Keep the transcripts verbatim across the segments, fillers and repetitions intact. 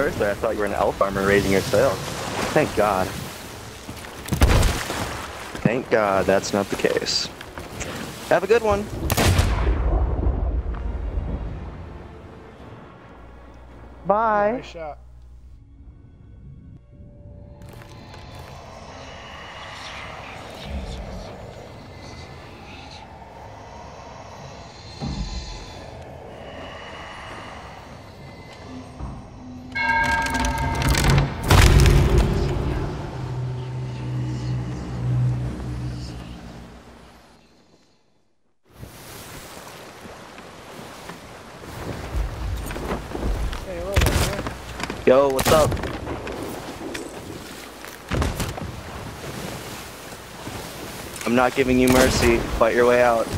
first there, I thought you were an elf farmer raising your sails. Thank God. Thank God that's not the case. Have a good one. Bye. Nice shot. Yo, what's up? I'm not giving you mercy. Fight your way out.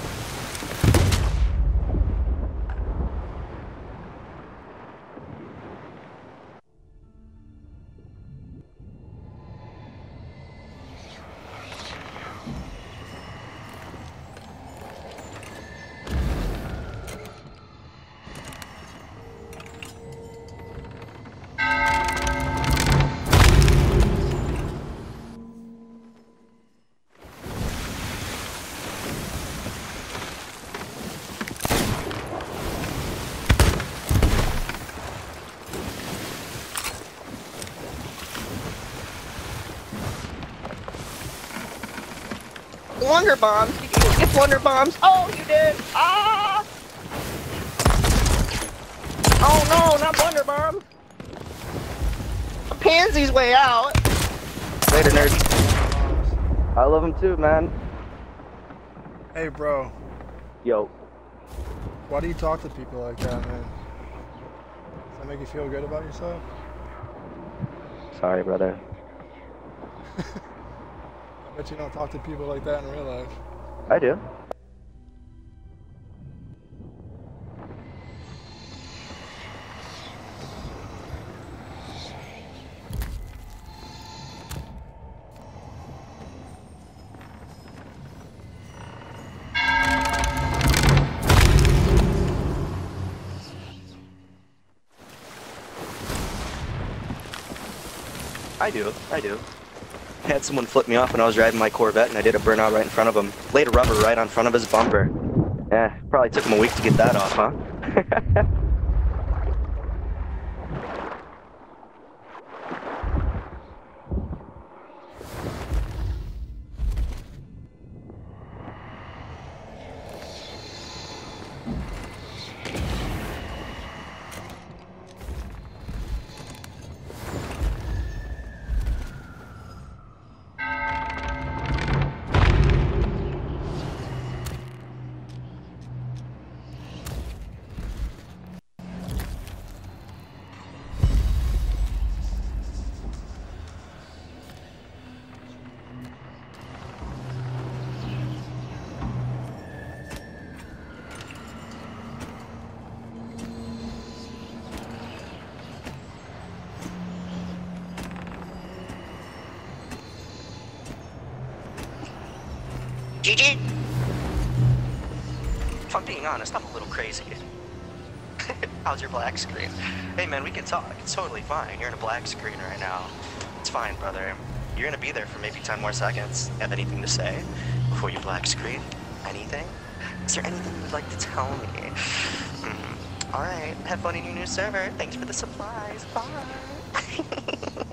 Wonder bombs? Did you get wonder bombs? Oh, you did! Ah! Oh no, not wonder bomb! A pansy's way out! Later, nerd. I love him too, man. Hey, bro. Yo. Why do you talk to people like that, man? Does that make you feel good about yourself? Sorry, brother. I bet you don't talk to people like that in real life. I do. I do, I do. I had someone flip me off when I was driving my Corvette and I did a burnout right in front of him. Laid a rubber right on front of his bumper. Eh, probably took him a week to get that off, huh? G G! If I'm being honest, I'm a little crazy. How's your black screen? Hey man, we can talk. It's totally fine. You're in a black screen right now. It's fine, brother. You're gonna be there for maybe ten more seconds. Have anything to say before you black screen? Anything? Is there anything you would like to tell me? Mm. Alright, have fun in your new server. Thanks for the supplies. Bye!